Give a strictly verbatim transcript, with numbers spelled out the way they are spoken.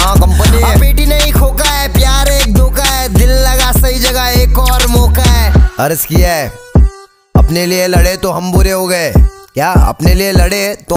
हाँ कंपनी है। बेटी नहीं खोका है, प्यार एक धोखा है, दिल लगा सही जगह एक और मौका है। अर्ज किया है अपने लिए लड़े तो हम बुरे हो गए, क्या अपने लिए लड़े तो